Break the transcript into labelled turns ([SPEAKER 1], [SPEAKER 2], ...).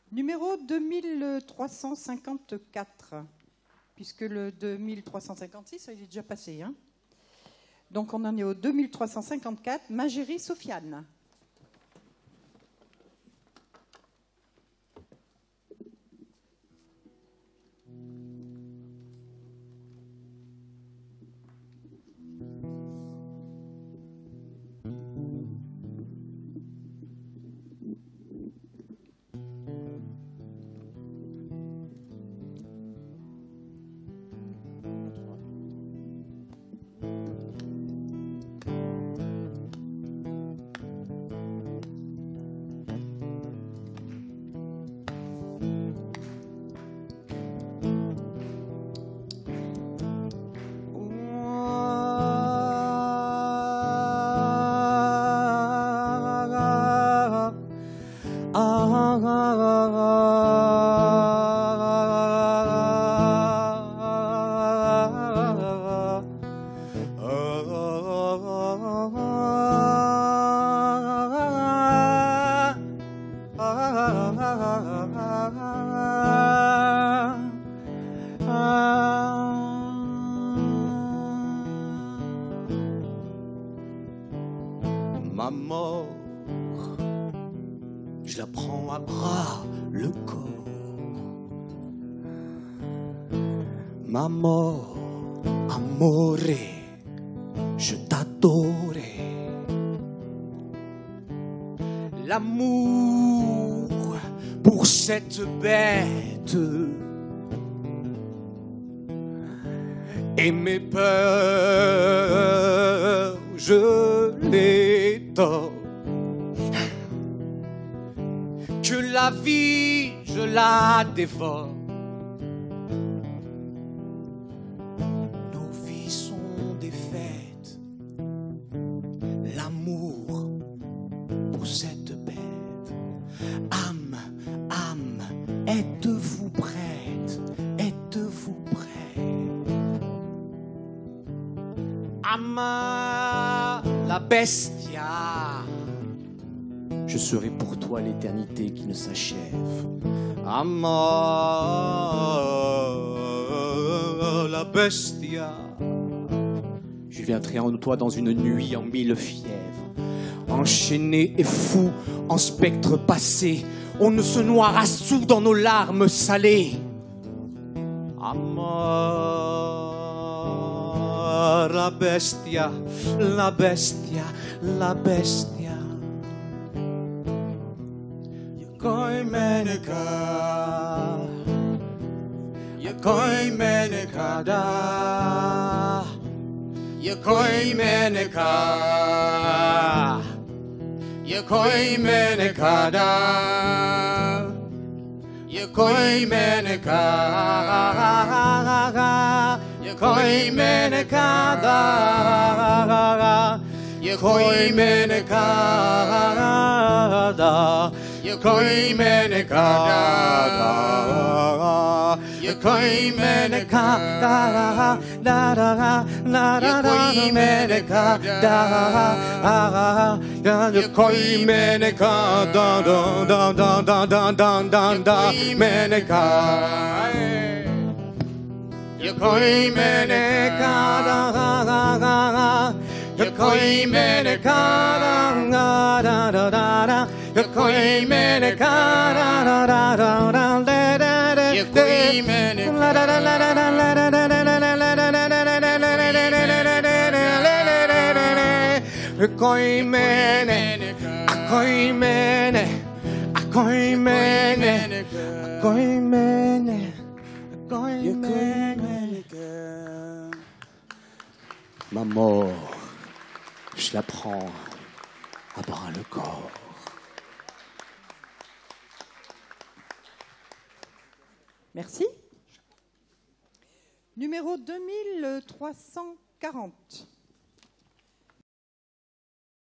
[SPEAKER 1] Numéro 2354, puisque le 2356, il est déjà passé. Hein. Donc on en est au 2354, Magérie Sofiane.
[SPEAKER 2] Ma mort, je la prends à bras le corps. Ma mort, amore, je t'adorais. L'amour pour cette bête et mes peurs, je les tords. Que la vie, je la dévore. Nos vies sont des fêtes. L'amour pour cette bête. Âme, âme, êtes-vous prête? Êtes-vous prête? Ama, la bestia. Je serai pour toi l'éternité qui ne s'achève. Ama, la bestia. Je viendrai en toi dans une nuit en 1000 fièvres. Enchaîné et fou, en spectre passé, on ne se noiera sous dans nos larmes salées. Ama, la bestia, la bestia, la bestia. Koimeneka, ya koimeneka da, ya koimeneka, ya koimeneka da, ya koimeneka, ya koimeneka da, ya koimeneka da. Ya koimeneka da, ya koimeneka da da da da, ya koimeneka da, ya koimeneka da da da da da da da da, meneka. Ya koimeneka da da da, ya koimeneka da da da da. Ya koimeneka da da da da da da da. Ya koimeneka da da da da da da da. Koimene, koimene, koimene, koimene, koimene. Ma mort, je la prends à bras le corps.
[SPEAKER 1] Merci. Numéro 2340.